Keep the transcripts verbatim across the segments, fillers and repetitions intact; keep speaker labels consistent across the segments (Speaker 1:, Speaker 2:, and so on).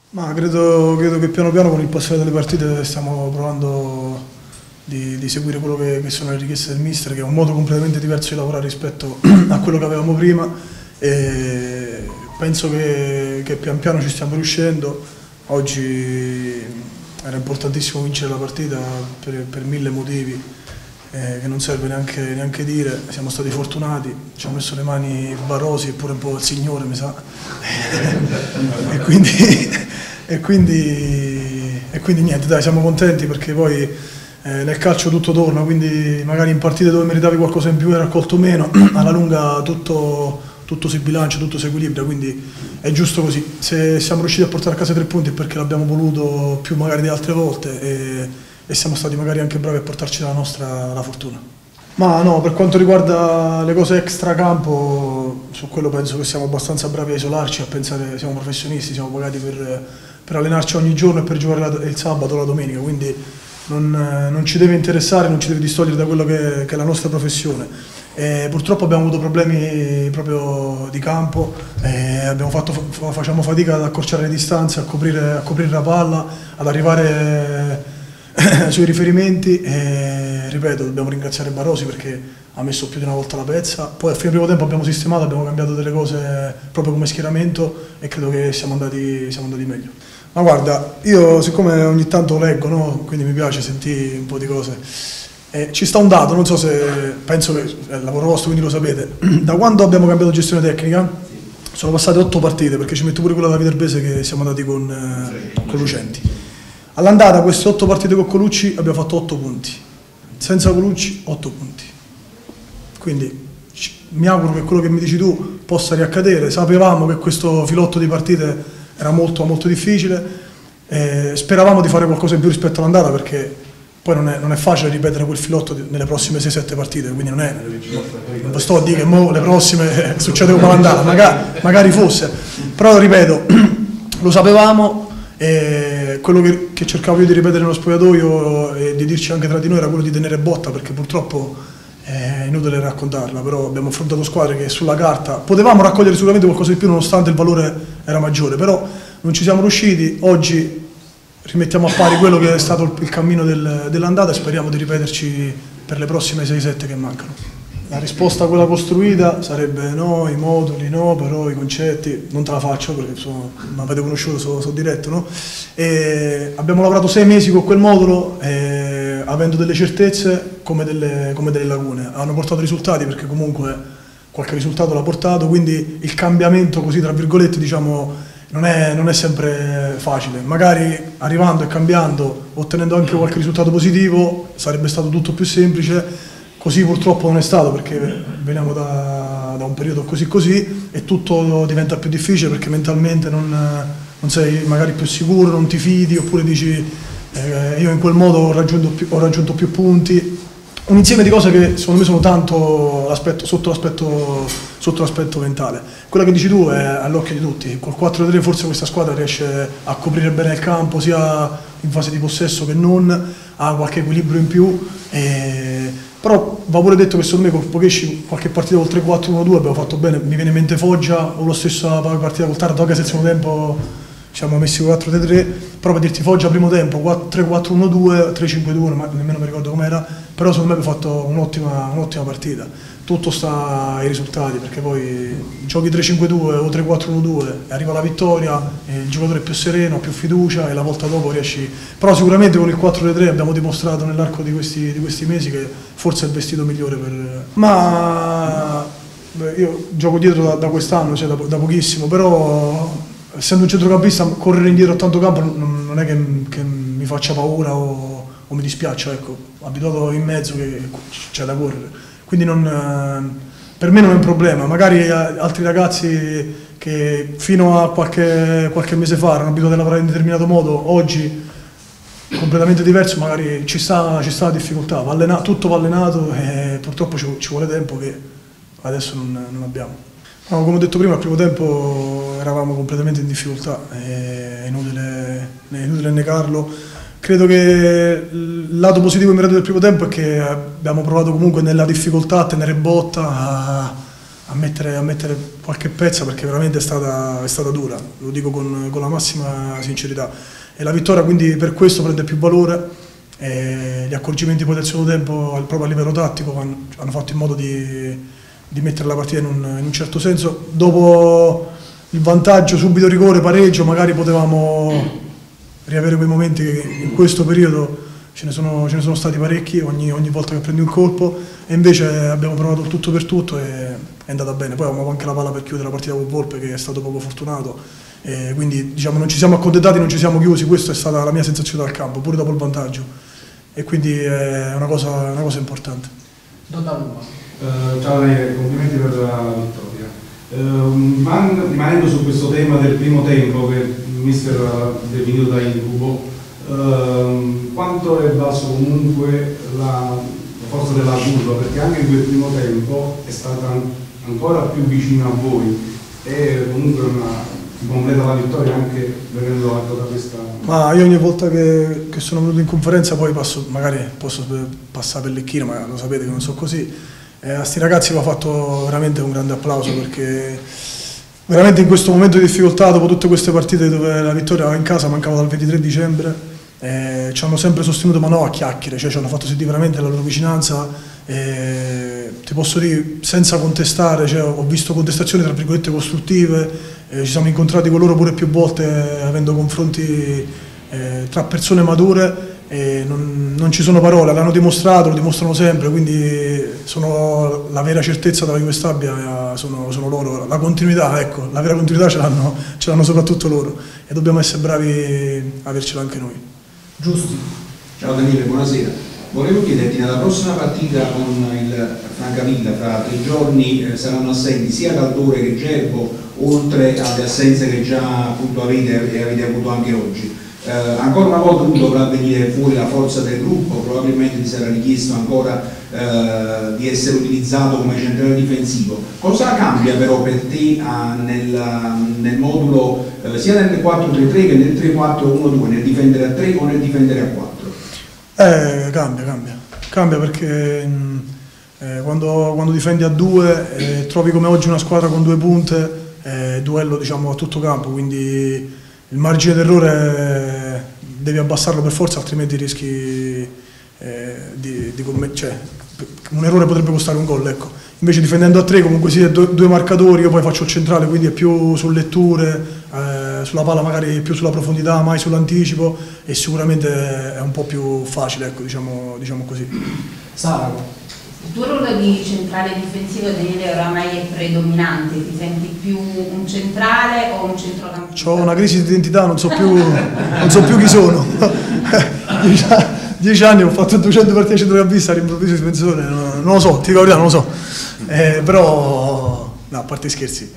Speaker 1: Ma credo, credo che piano piano con il passare delle partite stiamo provando di, di seguire quello che, che sono le richieste del mister, che è un modo completamente diverso di lavorare rispetto a quello che avevamo prima, e penso che, che pian piano ci stiamo riuscendo. Oggi era importantissimo vincere la partita per, per mille motivi eh, che non serve neanche, neanche dire. Siamo stati fortunati, ci ha messo le mani Barrosi e pure un po' il Signore, mi sa. e, quindi, e, quindi, e quindi niente, dai, siamo contenti perché poi eh, nel calcio tutto torna, quindi magari in partite dove meritavi qualcosa in più hai raccolto meno, alla lunga tutto, tutto si bilancia, tutto si equilibra, quindi è giusto così. Se siamo riusciti a portare a casa tre punti è perché l'abbiamo voluto più magari di altre volte e, e siamo stati magari anche bravi a portarci la nostra la fortuna. Ma no, per quanto riguarda le cose extracampo, su quello penso che siamo abbastanza bravi a isolarci, a pensare, siamo professionisti, siamo pagati per, per allenarci ogni giorno e per giocare la, il sabato o la domenica, quindi non, non ci deve interessare, non ci deve distogliere da quello che, che è la nostra professione. E purtroppo abbiamo avuto problemi proprio di campo, e abbiamo fatto, facciamo fatica ad accorciare le distanze, a coprire, a coprire la palla, ad arrivare sui riferimenti e ripeto, dobbiamo ringraziare Barrosi perché ha messo più di una volta la pezza. Poi a fine primo tempo abbiamo sistemato, abbiamo cambiato delle cose proprio come schieramento e credo che siamo andati, siamo andati meglio. Ma guarda, io siccome ogni tanto leggo, no? Quindi mi piace sentire un po' di cose. Eh, ci sta un dato, non so se, penso che è il lavoro vostro, quindi lo sapete. Da quando abbiamo cambiato gestione tecnica sono passate otto partite, perché ci metto pure quella da Viterbese che siamo andati con, eh, con Lucenti. All'andata queste otto partite con Colucci abbiamo fatto otto punti, senza Colucci otto punti. Quindi mi auguro che quello che mi dici tu possa riaccadere. Sapevamo che questo filotto di partite era molto, molto difficile, eh, speravamo di fare qualcosa in più rispetto all'andata perché poi non è, non è facile ripetere quel filotto nelle prossime sei sette partite, quindi non è, non sto a dire che mo le prossime succede come all'andata, magari, magari fosse, però ripeto, lo sapevamo. E quello che, che cercavo io di ripetere nello spogliatoio e di dirci anche tra di noi era quello di tenere botta, perché purtroppo è inutile raccontarla, però abbiamo affrontato squadre che sulla carta potevamo raccogliere sicuramente qualcosa di più nonostante il valore era maggiore, però non ci siamo riusciti. Oggi rimettiamo a pari quello che è stato il, il cammino del, dell'andata e speriamo di ripeterci per le prossime sei sette che mancano. La risposta a quella costruita sarebbe no, i moduli no, però i concetti non te la faccio perché sono, mi avete conosciuto, sono, sono diretto, no? E abbiamo lavorato sei mesi con quel modulo eh, avendo delle certezze come delle, come delle lacune. Hanno portato risultati perché comunque qualche risultato l'ha portato, quindi il cambiamento così tra virgolette diciamo non è, non è sempre facile. Magari arrivando e cambiando, ottenendo anche qualche risultato positivo sarebbe stato tutto più semplice. Così purtroppo non è stato perché veniamo da, da un periodo così così e tutto diventa più difficile perché mentalmente non, non sei magari più sicuro, non ti fidi oppure dici eh, io in quel modo ho raggiunto più, ho raggiunto più punti. Un insieme di cose che secondo me sono tanto sotto l'aspetto sotto l'aspetto mentale. Quella che dici tu è all'occhio di tutti, col quattro tre forse questa squadra riesce a coprire bene il campo sia in fase di possesso che non, ha qualche equilibrio in più. E però va pure detto che secondo me con Pochesci qualche partita col tre quattro uno due abbiamo fatto bene, mi viene in mente Foggia o lo stesso partita col Taranto, anche se il secondo tempo ci siamo messi quattro tre tre, però per dirti Foggia primo tempo tre quattro uno due, tre cinque due, ma nemmeno mi ricordo com'era, però secondo me abbiamo fatto un'ottima un'ottima partita. Tutto sta ai risultati perché poi giochi tre cinque due o tre quattro uno due e arriva la vittoria e il giocatore è più sereno, ha più fiducia e la volta dopo riesci. Però sicuramente con il quattro tre tre abbiamo dimostrato nell'arco di questi, di questi mesi che forse è il vestito migliore per... Ma beh, io gioco dietro da, da quest'anno, cioè da, da pochissimo, però essendo un centrocampista correre indietro a tanto campo non, non è che, che mi faccia paura o, o mi dispiaccia, ecco, abituato in mezzo che c'è da correre. Quindi non, per me non è un problema, magari altri ragazzi che fino a qualche, qualche mese fa erano abituati a lavorare in determinato modo, oggi completamente diverso, magari ci sta, ci sta la difficoltà, va allenato, tutto va allenato e purtroppo ci, ci vuole tempo che adesso non, non abbiamo. No, come ho detto prima, al primo tempo eravamo completamente in difficoltà, è inutile, è inutile negarlo. Credo che il lato positivo immediato del primo tempo è che abbiamo provato comunque nella difficoltà a tenere botta, a, a mettere, a mettere qualche pezza, perché veramente è stata, è stata dura, lo dico con, con la massima sincerità. E la vittoria quindi per questo prende più valore, e gli accorgimenti poi del secondo tempo proprio a livello tattico hanno, hanno fatto in modo di, di mettere la partita in un, in un certo senso. Dopo il vantaggio, subito rigore, pareggio, magari potevamo riavere quei momenti che in questo periodo ce ne sono, ce ne sono stati parecchi ogni, ogni volta che prendi un colpo, e invece abbiamo provato il tutto per tutto e è andata bene. Poi avevamo anche la palla per chiudere la partita con Volpe, che è stato poco fortunato, e quindi diciamo non ci siamo accontentati, non ci siamo chiusi. Questa è stata la mia sensazione dal campo, pure dopo il vantaggio, e quindi è una cosa, una cosa importante.
Speaker 2: Don Dall'Uva.
Speaker 3: Uh, ciao, complimenti per la vittoria. Uh, rimanendo su questo tema del primo tempo che il mister ha definito da incubo, uh, quanto è valso comunque la, la forza della curva, perché anche in quel primo tempo è stata ancora più vicina a voi e comunque una, si completa la vittoria anche venendo da questa...
Speaker 1: Ma io ogni volta che, che sono venuto in conferenza poi passo, magari posso passare per l'ecchino, ma lo sapete che non so così. Eh, a sti ragazzi va fatto veramente un grande applauso, perché veramente in questo momento di difficoltà, dopo tutte queste partite dove la vittoria in casa mancava dal ventitré dicembre, eh, ci hanno sempre sostenuto, ma no a chiacchiere, cioè ci hanno fatto sentire veramente la loro vicinanza. Eh, ti posso dire senza contestare, cioè, ho visto contestazioni tra virgolette costruttive, eh, ci siamo incontrati con loro pure più volte, eh, avendo confronti eh, tra persone mature. E non, non ci sono parole, l'hanno dimostrato, lo dimostrano sempre, quindi sono la vera certezza della Juve Stabia, sono, sono loro, la continuità, ecco, la vera continuità ce l'hanno, ce l'hanno soprattutto loro, e dobbiamo essere bravi a avercela anche noi.
Speaker 2: Giusti.
Speaker 4: Ciao Daniele, buonasera. Volevo chiederti, nella prossima partita con il Francavilla, fra tre giorni eh, saranno assenti sia Caldore che Gerbo, oltre alle assenze che già appunto avete e avete avuto anche oggi. Eh, ancora una volta lui dovrà venire fuori la forza del gruppo, probabilmente ti sarà richiesto ancora eh, di essere utilizzato come centrale difensivo. Cosa cambia però per te eh, nel, nel modulo eh, sia nel quattro tre tre che nel tre quattro uno due, nel difendere a tre o nel difendere a quattro?
Speaker 1: Eh, cambia, cambia, cambia perché eh, quando, quando difendi a due eh, trovi come oggi una squadra con due punte, eh, duello diciamo a tutto campo, quindi il margine d'errore devi abbassarlo per forza, altrimenti rischi eh, di, di cioè, un errore potrebbe costare un gol, ecco. Invece difendendo a tre comunque si è due, due marcatori, io poi faccio il centrale, quindi è più su letture, eh, sulla palla magari più sulla profondità, mai sull'anticipo, e sicuramente è un po' più facile, ecco, diciamo, diciamo così.
Speaker 2: Sarago.
Speaker 5: Il tuo ruolo di centrale difensivo, Daniele, oramai è predominante, ti senti più un centrale o un centrocampista?
Speaker 1: Ho una crisi di identità, non so più, non so più chi sono. dieci, dieci anni ho fatto duecento partite a centrocampista, all'improvviso difensore, non, non lo so, ti dico la verità, non lo so. Eh, però, no, a parte scherzi,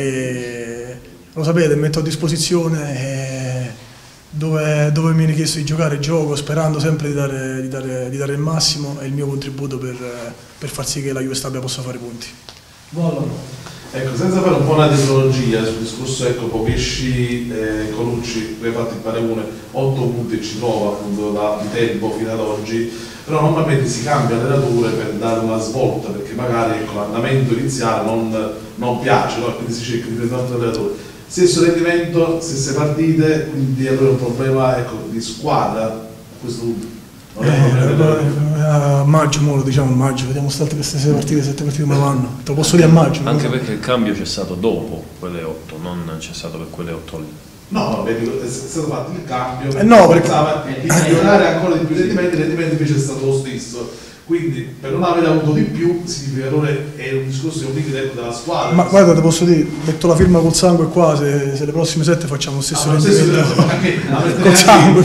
Speaker 1: eh, lo sapete, metto a disposizione eh, dove, dove mi viene chiesto di giocare, gioco, sperando sempre di dare, di dare, di dare il massimo e il mio contributo per, per far sì che la Juve Stabia possa fare punti.
Speaker 2: Volano.
Speaker 6: Ecco, senza fare un po' una tecnologia sul discorso, ecco, Popesci e eh, Colucci, tu hai fatto il paragone, otto punti ci trova appunto da di tempo fino ad oggi, però normalmente si cambia allenatore per dare una svolta, perché magari ecco, l'andamento iniziale non, non piace, no? Quindi si cerca di prendere un altro allenatore. Stesso rendimento, stesse partite, quindi allora è un problema ecco, di squadra a questo punto. Non è un problema.
Speaker 1: Eh, a maggio, mo lo diciamo a maggio, vediamo state queste sei partite, sette partite come vanno. Te lo posso dire a maggio.
Speaker 7: Anche perché il cambio c'è stato dopo quelle otto, non c'è stato per quelle otto lì.
Speaker 6: No, no, vedi, è stato fatto il cambio,
Speaker 1: eh no, perché
Speaker 6: pensava di migliorare ancora di più i rendimenti, il rendimento invece è stato lo stesso. Quindi per non aver avuto di più significa errore, è un discorso di un limite della squadra.
Speaker 1: Ma guarda, ti posso dire, metto la firma col sangue qua, se, se le prossime sette facciamo lo stesso
Speaker 6: ah,
Speaker 1: rendimento col sangue.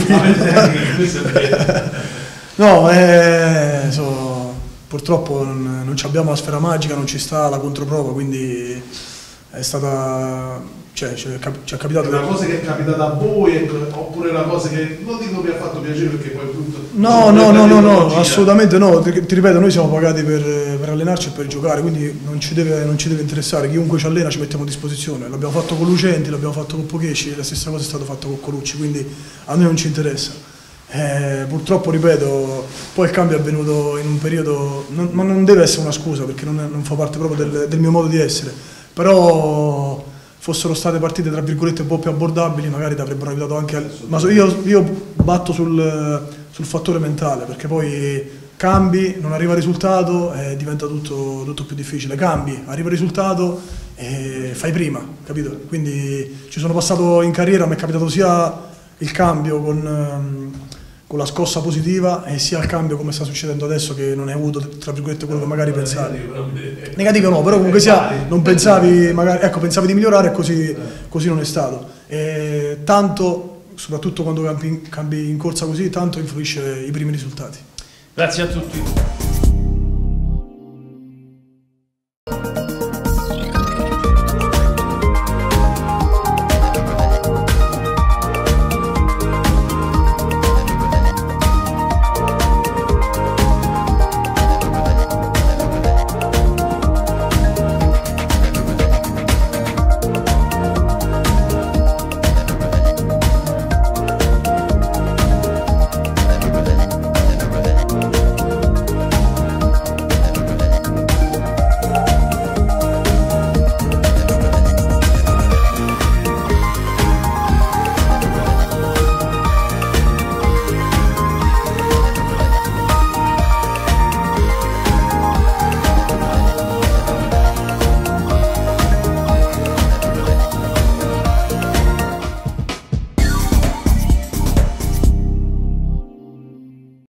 Speaker 1: No, eh, so, purtroppo non, non abbiamo la sfera magica, non ci sta la controprova, quindi è stata, cioè ci è capitato.
Speaker 6: È una cosa che è capitata a voi, ecco, oppure una cosa che non dico mi ha fatto piacere perché poi appunto.
Speaker 1: No, no, no, no, no, assolutamente no. Ti, ti ripeto, noi siamo pagati per, per allenarci e per giocare, quindi non ci, deve, non ci deve interessare. Chiunque ci allena ci mettiamo a disposizione. L'abbiamo fatto con Lucenti, l'abbiamo fatto con Popesci, la stessa cosa è stata fatta con Colucci, quindi a noi non ci interessa. Eh, purtroppo, ripeto, poi il cambio è avvenuto in un periodo, non, ma non deve essere una scusa perché non, è, non fa parte proprio del, del mio modo di essere, però fossero state partite tra virgolette un po' più abbordabili magari ti avrebbero aiutato anche a, ma io, io batto sul, sul fattore mentale, perché poi cambi, non arriva il risultato e diventa tutto, tutto più difficile, cambi, arriva il risultato e fai prima, capito? Quindi ci sono passato in carriera, mi è capitato sia il cambio con, con la scossa positiva e sia il cambio come sta succedendo adesso, che non hai avuto tra virgolette quello che magari pensavi. Negativo no, però comunque sia non pensavi, magari, ecco, pensavi di migliorare e così, così non è stato. E tanto, soprattutto quando cambi, cambi in corsa così, tanto influisce i primi risultati.
Speaker 7: Grazie a tutti.